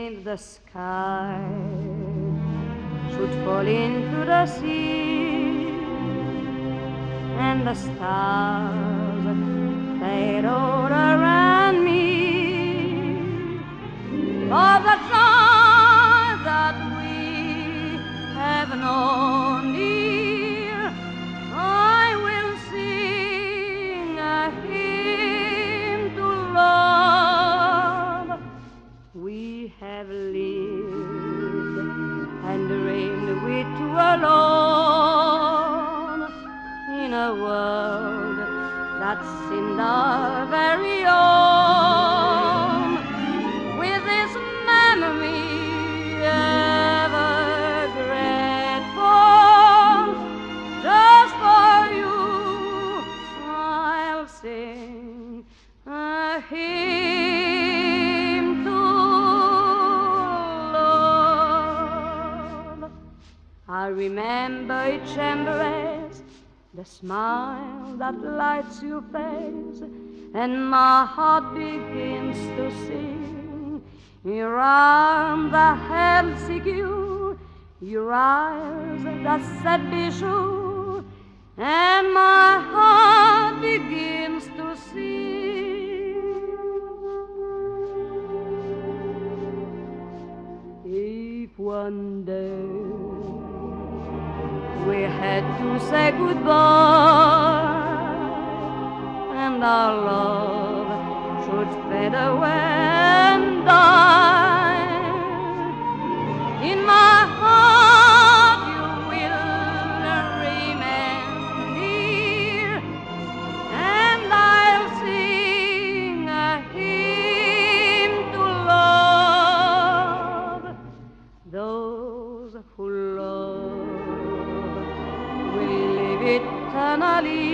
paint the sky should fall into the sea, and the stars fade all around me, for the joy that we have known, dear, I will sing a hymn to love. We have lived and dreamed we two alone in a world that seemed our very own, with this memory ever grateful. Just for you I'll sing a hymn to love. I remember each embrace, the smile that lights your face, and my heart begins to sing. Your arms that held secure, your eyes that said be sure, and my heart begins to sing. If one day we had to say goodbye, and our love should fade away and die, in my heart you will remain dear, and I'll sing a hymn to love. Those who love will live eternally,